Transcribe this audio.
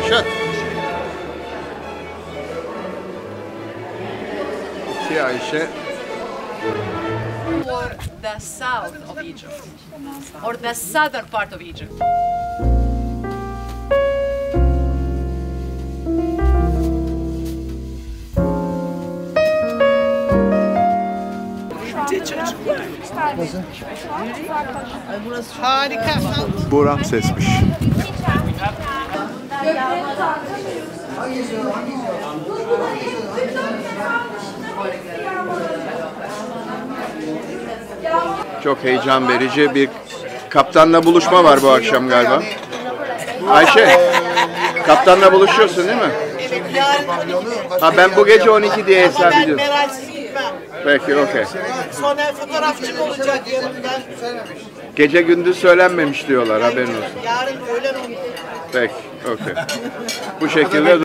Raşat. İki Ayşe. Or the south of Egypt, or the southern part of Egypt. Harika. Bu Ramses'miş. Çok heyecan verici bir kaptanla buluşma var bu akşam galiba. Ayşe, kaptanla buluşuyorsun değil mi? Evet, yarın 12'de. Ha, ben bu gece 12 diye hesap Ama ben ediyorum. Meral'siz gitmem. Peki, okey. Sonra fotoğrafçım olacak yanımda. Gece gündüz söylenmemiş diyorlar, haberin olsun. Yarın öğlen 12'de. Peki, okey. Bu şekilde